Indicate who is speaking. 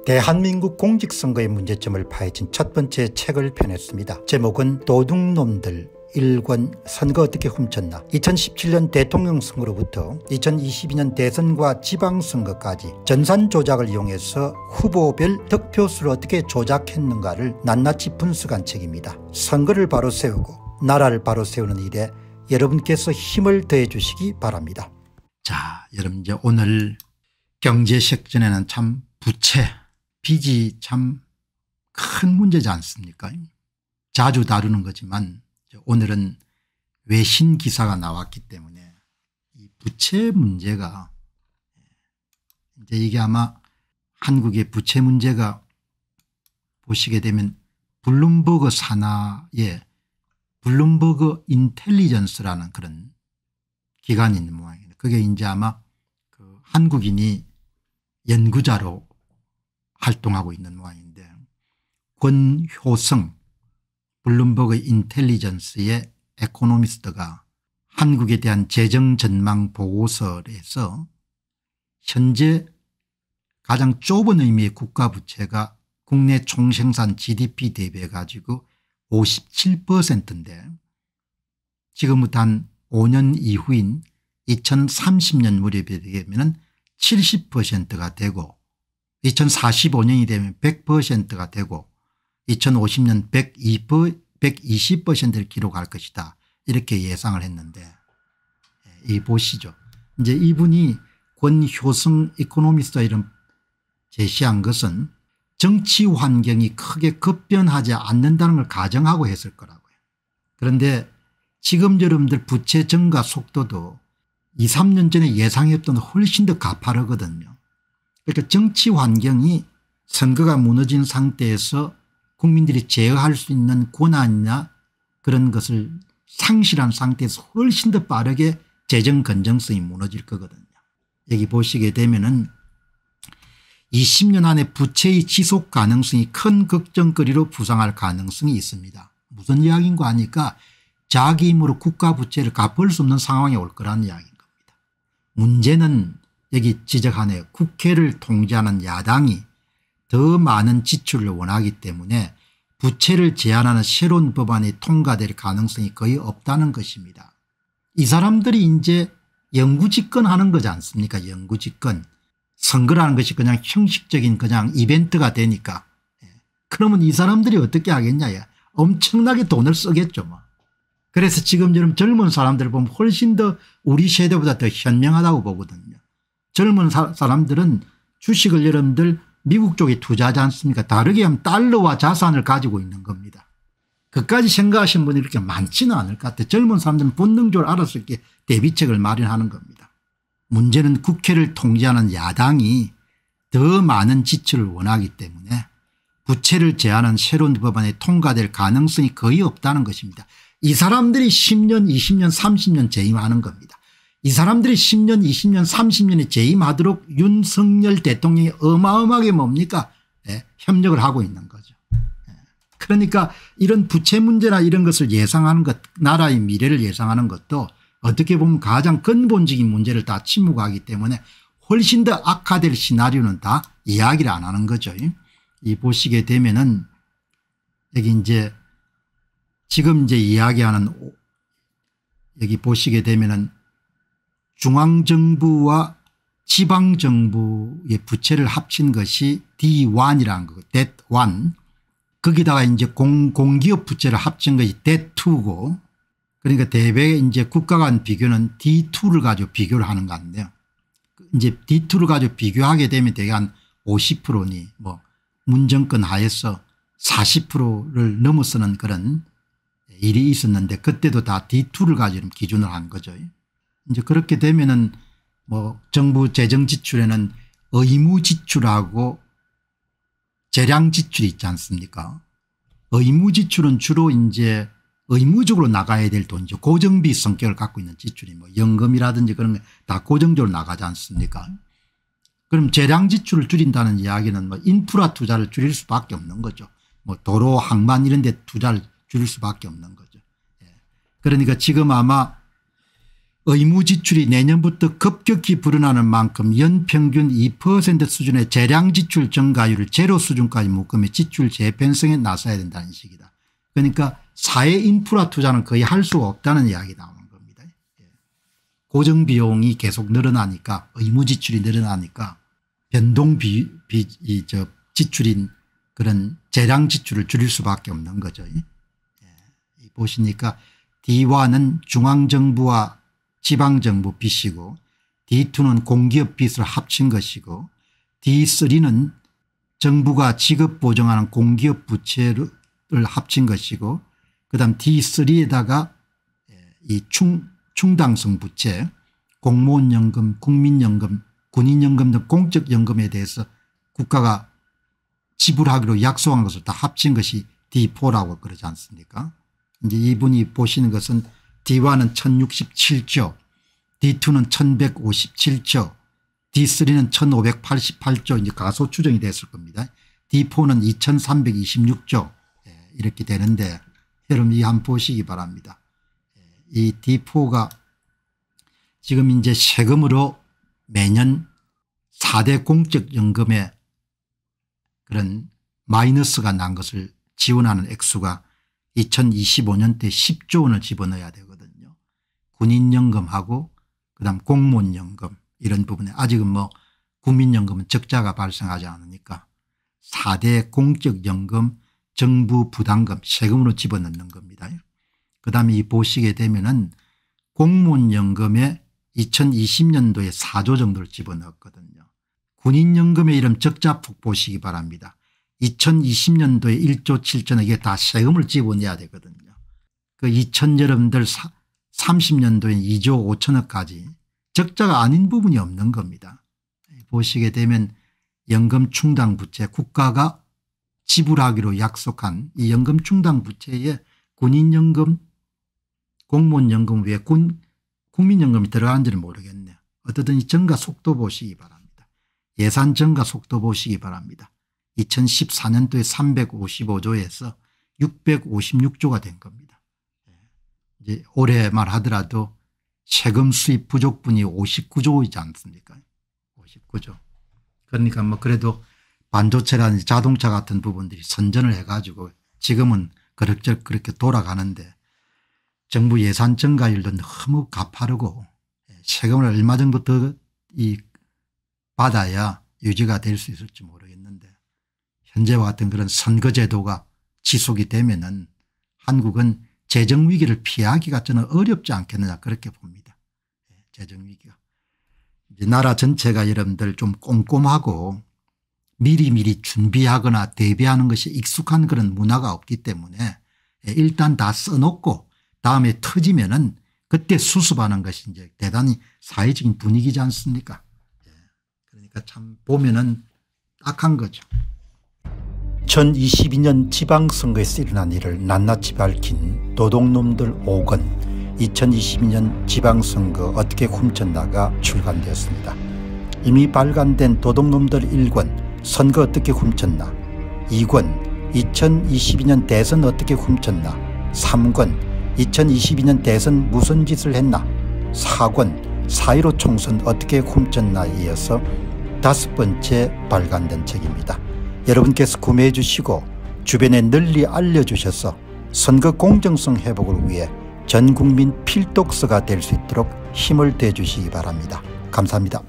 Speaker 1: 대한민국 공직선거의 문제점을 파헤친 첫 번째 책을 펴냈습니다. 제목은 도둑놈들 1권 선거 어떻게 훔쳤나. 2017년 대통령 선거로부터 2022년 대선과 지방선거까지 전산 조작을 이용해서 후보별 득표수를 어떻게 조작했는가를 낱낱이 분석한 책입니다. 선거를 바로 세우고 나라를 바로 세우는 일에 여러분께서 힘을 더해 주시기 바랍니다. 자, 여러분 이제 오늘 경제sek전에는 참 부채 빚이 참 큰 문제지 않습니까? 자주 다루는 거지만 오늘은 외신 기사가 나왔기 때문에 이 부채 문제가 이제 이게 아마 한국의 부채 문제가 보시게 되면 블룸버그 산하에 블룸버그 인텔리전스라는 그런 기관이 있는 모양이에요. 그게 이제 아마 그 한국인이 연구자로 활동하고 있는 모양인데, 권효성 블룸버그 인텔리전스의 에코노미스트가 한국에 대한 재정 전망 보고서에서 현재 가장 좁은 의미의 국가 부채가 국내 총생산 GDP 대비해 가지고 57%인데 지금부터 한 5년 이후인 2030년 무렵에 되면 70%가 되고 2045년이 되면 100%가 되고 2050년 120%를 기록할 것이다, 이렇게 예상을 했는데, 이 보시죠. 이제 이분이 권효성 이코노미스트가 이런 제시한 것은 정치 환경이 크게 급변하지 않는다는 걸 가정하고 했을 거라고요. 그런데 지금 여러분들 부채 증가 속도도 2, 3년 전에 예상했던 훨씬 더 가파르거든요. 그러니까 정치 환경이 선거가 무너진 상태에서 국민들이 제어할 수 있는 권한이나 그런 것을 상실한 상태에서 훨씬 더 빠르게 재정 건전성이 무너질 거거든요. 여기 보시게 되면은 20년 안에 부채의 지속 가능성이 큰 걱정거리로 부상할 가능성이 있습니다. 무슨 이야기인가 하니까 자기 힘으로 국가 부채를 갚을 수 없는 상황이 올 거라는 이야기인 겁니다. 문제는 여기 지적하네요. 국회를 통제하는 야당이 더 많은 지출을 원하기 때문에 부채를 제한하는 새로운 법안이 통과될 가능성이 거의 없다는 것입니다. 이 사람들이 이제 영구집권하는 거지 않습니까? 영구집권. 선거라는 것이 그냥 형식적인 그냥 이벤트가 되니까. 그러면 이 사람들이 어떻게 하겠냐. 엄청나게 돈을 쓰겠죠. 뭐. 그래서 지금 여러분 젊은 사람들을 보면 훨씬 더 우리 세대보다 더 현명하다고 보거든요. 젊은 사람들은 주식을 여러분들 미국 쪽에 투자하지 않습니까? 다르게 하면 달러와 자산을 가지고 있는 겁니다. 그까지 생각하시는 분이 이렇게 많지는 않을 것 같아요. 젊은 사람들은 본능적으로 알아서 이렇게 대비책을 마련하는 겁니다. 문제는 국회를 통제하는 야당이 더 많은 지출을 원하기 때문에 부채를 제한하는 새로운 법안이 통과될 가능성이 거의 없다는 것입니다. 이 사람들이 10년 20년 30년 재임하는 겁니다. 이 사람들이 10년 20년 30년에 재임하도록 윤석열 대통령이 어마어마하게 뭡니까? 협력을 하고 있는 거죠. 그러니까 이런 부채 문제나 이런 것을 예상하는 것, 나라의 미래를 예상하는 것도 어떻게 보면 가장 근본적인 문제를 다 침묵하기 때문에 훨씬 더 악화될 시나리오는 다 이야기를 안 하는 거죠. 이 보시게 되면은 여기 이제 지금 이제 이야기하는 여기 보시게 되면은 중앙정부와 지방정부의 부채를 합친 것이 D1이라는 거, DET1. 거기다가 이제 공기업 부채를 합친 것이 DET2고, 그러니까 대개 이제 국가 간 비교는 D2를 가지고 비교를 하는 것 같네요. 이제 D2를 가지고 비교하게 되면 대개 한 50%니 뭐 문정권 하에서 40%를 넘어서는 그런 일이 있었는데 그때도 다 D2를 가지고 기준을 한 거죠. 이제 그렇게 되면은 뭐 정부 재정 지출에는 의무 지출하고 재량 지출이 있지 않습니까? 의무 지출은 주로 이제 의무적으로 나가야 될 돈이죠. 고정비 성격을 갖고 있는 지출이 뭐 연금이라든지 그런 게 다 고정적으로 나가지 않습니까? 그럼 재량 지출을 줄인다는 이야기는 뭐 인프라 투자를 줄일 수밖에 없는 거죠. 뭐 도로 항만 이런 데 투자를 줄일 수밖에 없는 거죠. 그러니까 지금 아마 의무 지출이 내년부터 급격히 불어나는 만큼 연평균 2% 수준의 재량 지출 증가율을 제로 수준까지 묶으며 지출 재편성에 나서야 된다는 식이다. 그러니까 사회 인프라 투자는 거의 할 수가 없다는 이야기 나오는 겁니다. 고정비용이 계속 늘어나니까 의무 지출이 늘어나니까 변동 지출인 그런 재량 지출을 줄일 수밖에 없는 거죠. 보시니까 D1은 중앙정부와 지방정부 빚이고 D2는 공기업 빚을 합친 것이고 D3는 정부가 지급 보증하는 공기업 부채를 합친 것이고 그다음 D3에다가 이 충당성 부채 공무원연금 국민연금 군인연금 등 공적연금에 대해서 국가가 지불하기로 약속한 것을 다 합친 것이 D4라고 그러지 않습니까? 이제 이분이 보시는 것은 D1은 1067조 D2는 1157조 D3는 1588조 이제 가소 추정이 됐을 겁니다. D4는 2326조 이렇게 되는데 여러분 이 한번 보시기 바랍니다. 이 D4가 지금 이제 세금으로 매년 4대 공적연금에 그런 마이너스가 난 것을 지원하는 액수가 2025년대 10조 원을 집어넣어야 되거든요. 군인연금하고 그다음 공무원연금 이런 부분에 아직은 뭐 국민연금은 적자가 발생하지 않으니까 4대 공적연금 정부 부담금 세금으로 집어넣는 겁니다. 그다음에 이 보시게 되면은 공무원연금에 2020년도에 4조 정도를 집어넣었거든요. 군인연금의 이름 적자폭 보시기 바랍니다. 2020년도에 1조 7천억 이게 다 세금을 집어내야 되거든요. 그 2000 여러분들 30년도에 2조 5천억까지 적자가 아닌 부분이 없는 겁니다. 보시게 되면 연금 충당 부채 국가가 지불하기로 약속한 이 연금 충당 부채에 군인연금 공무원연금 외에 국민연금이 들어가는지는 모르겠네요. 어쨌든 이 증가 속도 보시기 바랍니다. 예산 증가 속도 보시기 바랍니다. 2014년도에 355조에서 656조가 된 겁니다. 이제 올해 말하더라도 세금 수입 부족분이 59조이지 않습니까? 59조. 그러니까 뭐 그래도 반도체라든지 자동차 같은 부분들이 선전을 해가지고 지금은 그럭저럭 그렇게 돌아가는데 정부 예산 증가율도 너무 가파르고 세금을 얼마 정도 더 받아야 유지가 될 수 있을지 모르겠는데 현재와 같은 그런 선거제도가 지속이 되면은 한국은 재정위기를 피하기가 저는 어렵지 않겠느냐 그렇게 봅니다. 재정위기가. 이제 나라 전체가 여러분들 좀 꼼꼼하고 미리미리 준비하거나 대비하는 것이 익숙한 그런 문화가 없기 때문에 일단 다 써놓고 다음에 터지면은 그때 수습하는 것이 이제 대단히 사회적인 분위기지 않습니까? 그러니까 참 보면은 딱한 거죠. 2022년 지방선거에서 일어난 일을 낱낱이 밝힌 도둑놈들 5권 2022년 지방선거 어떻게 훔쳤나가 출간되었습니다. 이미 발간된 도둑놈들 1권 선거 어떻게 훔쳤나, 2권 2022년 대선 어떻게 훔쳤나, 3권 2022년 대선 무슨 짓을 했나, 4권 4.15 총선 어떻게 훔쳤나에 이어서 5번째 발간된 책입니다. 여러분께서 구매해 주시고 주변에 널리 알려주셔서 선거 공정성 회복을 위해 전국민 필독서가 될 수 있도록 힘을 대주시기 바랍니다. 감사합니다.